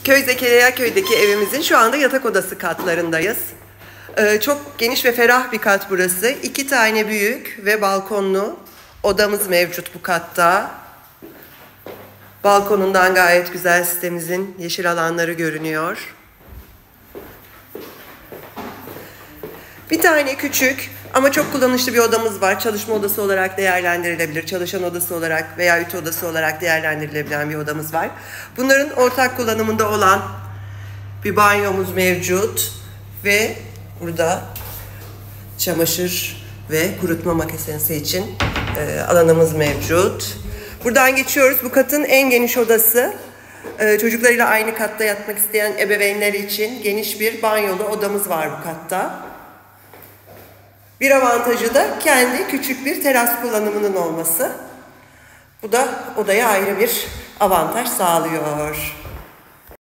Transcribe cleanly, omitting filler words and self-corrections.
Köy Zekeriya Köy'deki evimizin şu anda yatak odası katlarındayız. Çok geniş ve ferah bir kat burası. 2 tane büyük ve balkonlu odamız mevcut bu katta. Balkonundan gayet güzel sitemizin yeşil alanları görünüyor. Bir tane küçük ama çok kullanışlı bir odamız var. Çalışma odası olarak değerlendirilebilir, çalışan odası olarak veya ütü odası olarak değerlendirilebilen bir odamız var. Bunların ortak kullanımında olan bir banyomuz mevcut ve burada çamaşır ve kurutma makinesi için alanımız mevcut. Buradan geçiyoruz. Bu katın en geniş odası. Çocuklarıyla aynı katta yatmak isteyen ebeveynler için geniş bir banyolu odamız var bu katta. Bir avantajı da kendi küçük bir teras kullanımının olması. Bu da odaya ayrı bir avantaj sağlıyor.